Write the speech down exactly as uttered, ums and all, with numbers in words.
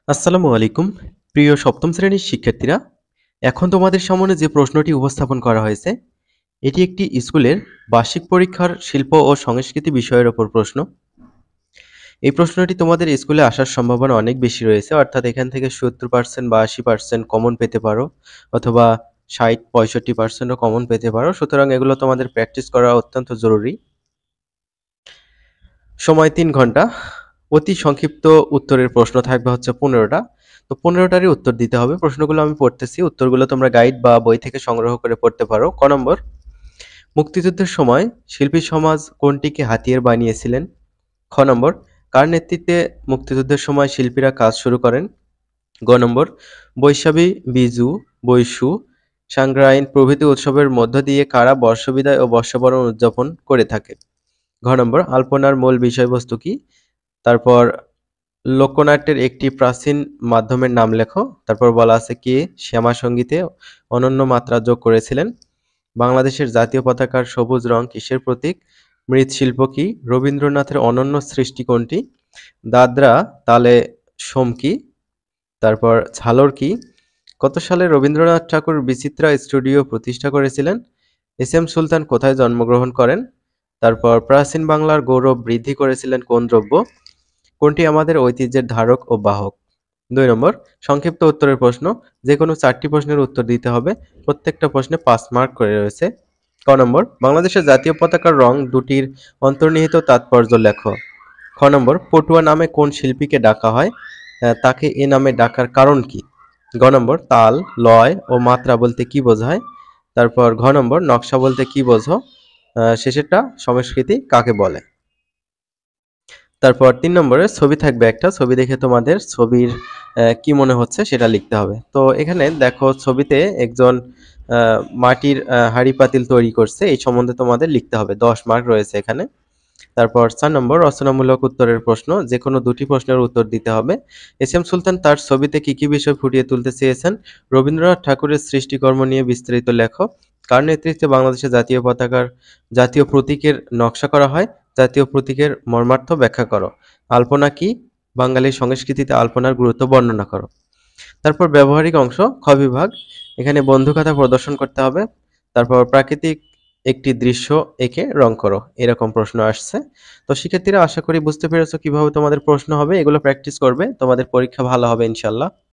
আসসালামু আলাইকুম প্রিয় সপ্তম শ্রেণীর শিক্ষার্থীরা। এখন তোমাদের সামনে যে প্রশ্নটি উপস্থাপন করা হয়েছে এটি একটি স্কুলের বার্ষিক পরীক্ষার শিল্প ও সংস্কৃতি বিষয়ের ওপর প্রশ্ন। এই প্রশ্নটি তোমাদের স্কুলে আসার সম্ভাবনা অনেক বেশি রয়েছে, অর্থাৎ এখান থেকে সত্তর পার্সেন্ট বা আশি পার্সেন্ট কমন পেতে পারো, অথবা ষাট পঁয়ষট্টি পার্সেন্টও কমন পেতে পারো। সুতরাং এগুলো তোমাদের প্র্যাকটিস করা অত্যন্ত জরুরি। সময় তিন ঘন্টা। অতি সংক্ষিপ্ত উত্তরের প্রশ্ন থাকবে হচ্ছে পনেরোটা। তো পনেরোটারই উত্তর দিতে হবে। প্রশ্নগুলো আমি পড়তেছি, উত্তরগুলো তোমরা গাইড বা বই থেকে সংগ্রহ করে পড়তে পারো। ক নম্বর, মুক্তিযুদ্ধের সময় শিল্পী সমাজ কোনটিকে হাতিয়ার বানিয়েছিলেন? খ নম্বর, কার নেতৃত্বে মুক্তিযুদ্ধের সময় শিল্পীরা কাজ শুরু করেন? গ নম্বর, বৈশাখী, বিজু, বৈশু, সাংগ্রাইন প্রভৃতি উৎসবের মধ্য দিয়ে কারা বর্ষবিদায় ও বর্ষবরণ উদযাপন করে থাকে? ঘ নম্বর, আলপনার মূল বিষয়বস্তু কি? তারপর লোকনাট্যের একটি প্রাচীন মাধ্যমের নাম লেখো। তারপর বলা আছে কে শ্যামা সঙ্গীতে অনন্য মাত্রা যোগ করেছিলেন? বাংলাদেশের জাতীয় পতাকার সবুজ রং কিসের প্রতীক? মৃৎশিল্প কি? রবীন্দ্রনাথের অনন্য সৃষ্টি কোনটি? দাদরা তালে সোম কি? তারপর ঝালর কি? কত সালে রবীন্দ্রনাথ ঠাকুর বিচিত্রা স্টুডিও প্রতিষ্ঠা করেছিলেন? এস এম সুলতান কোথায় জন্মগ্রহণ করেন? তারপর প্রাচীন বাংলার গৌরব বৃদ্ধি করেছিলেন কোন দ্রব্য? কোনটি আমাদের ঐতিহ্যের ধারক ও বাহক? দুই নম্বর, সংক্ষিপ্ত উত্তরের প্রশ্ন। যে কোনো চারটি প্রশ্নের উত্তর দিতে হবে। প্রত্যেকটা প্রশ্নে পাঁচ মার্ক করে রয়েছে। ক নম্বর, বাংলাদেশের জাতীয় পতাকার রং দুটির অন্তর্নিহিত তাৎপর্য লেখো। খ নম্বর, পটুয়া নামে কোন শিল্পীকে ডাকা হয়? আহ, তাকে এ নামে ডাকার কারণ কি? গ নম্বর, তাল, লয় ও মাত্রা বলতে কি বোঝায়? তারপর ঘ নম্বর, নকশা বলতে কি বোঝো? আহ, শেষেরটা, সংস্কৃতি কাকে বলে? তারপর তিন নম্বরে ছবি থাকবে একটা, ছবি দেখে তোমাদের ছবির আহ, কি মনে হচ্ছে সেটা লিখতে হবে। তো এখানে দেখো ছবিতে একজন আহ, মাটির আহ, হাঁড়ি পাতিল তৈরি করছে, এই সম্বন্ধে তোমাদের লিখতে হবে। দশ মার্ক রয়েছে এখানে। তারপর চার নম্বর, রচনামূলক উত্তরের প্রশ্ন। যে কোনো দুটি প্রশ্নের উত্তর দিতে হবে। এস এম সুলতান তার ছবিতে কি কি বিষয় ফুটিয়ে তুলতে চেয়েছেন? রবীন্দ্রনাথ ঠাকুরের সৃষ্টিকর্ম নিয়ে বিস্তারিত লেখো। কার নেতৃত্বে বাংলাদেশের জাতীয় পতাকার জাতীয় প্রতীকের নকশা করা হয়? জাতীয় প্রতীকের মর্মার্থ ব্যাখ্যা করো। আলপনা কি? বাঙালির সংস্কৃতিতে আলপনার গুরুত্ব বর্ণনা করো। তারপর ব্যবহারিক অংশ, খ বিভাগ। এখানে বন্ধুখাতা প্রদর্শন করতে হবে। তারপর প্রাকৃতিক একটি দৃশ্য এঁকে রং করো। এরকম প্রশ্ন আসছে। তো শিক্ষার্থীরা, আশা করি বুঝতে পেরেছো কিভাবে তোমাদের প্রশ্ন হবে। এগুলো প্র্যাকটিস করবে, তোমাদের পরীক্ষা ভালো হবে ইনশাল্লাহ।